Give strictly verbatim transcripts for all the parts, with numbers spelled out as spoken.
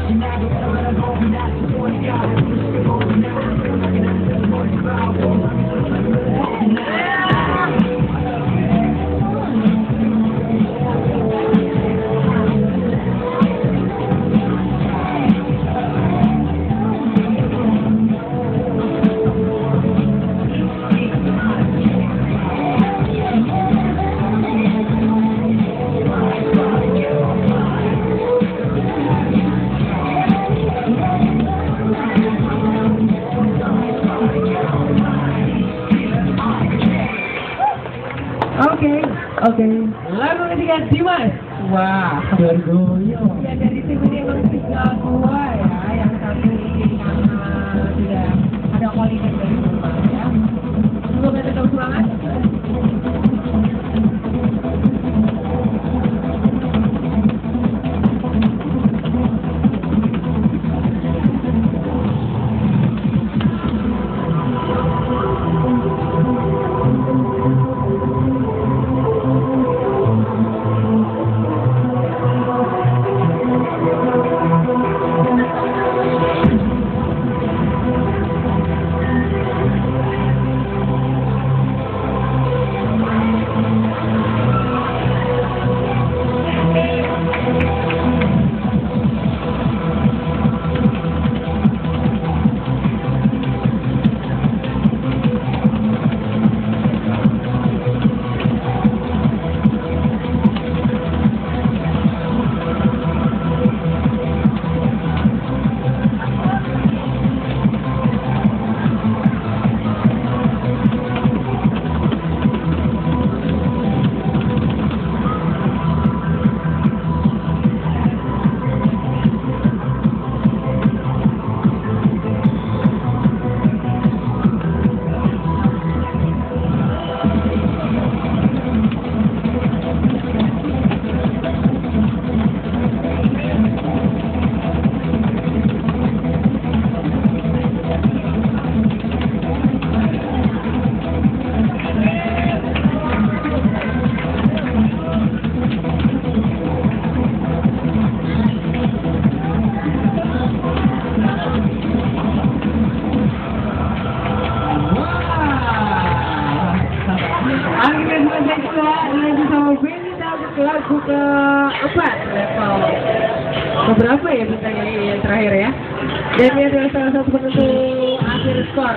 Oke, oke. Lagu ketiga Dimas. Wah, bergoyang. Ya dari tim ini emang tinggal dua ya, yang satu ini karena sudah ada kualitas dari rumah ya. Semoga tetap semangat. Lagu keempat level keberapa ya bintangnya ini yang terakhir ya, dan ini adalah salah satu penentu akhir skor.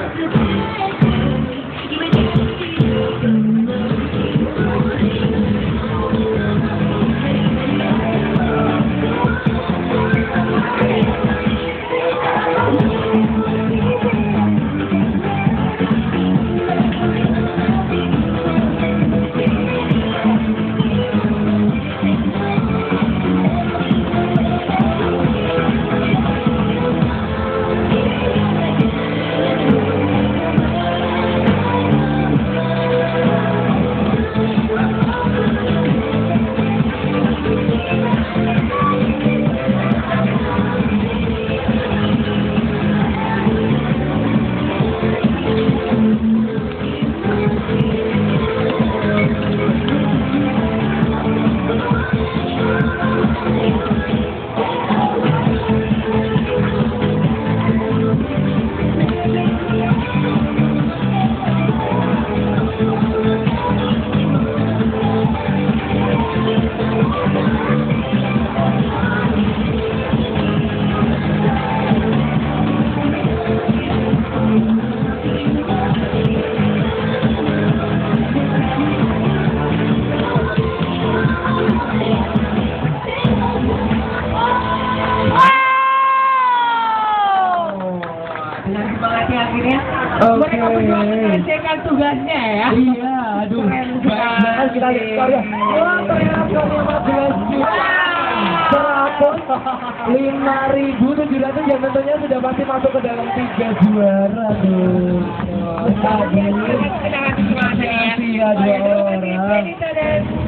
Akhirnya mereka berdua menyelesaikan tugasnya ya. Iya, aduh. Baik, kita lihat skornya. Wah, ternyata lima belas juta. Seratus lima ribu tujuh ratus yang tentunya sudah pasti masuk ke dalam tiga juara tuh. Kita dua orang.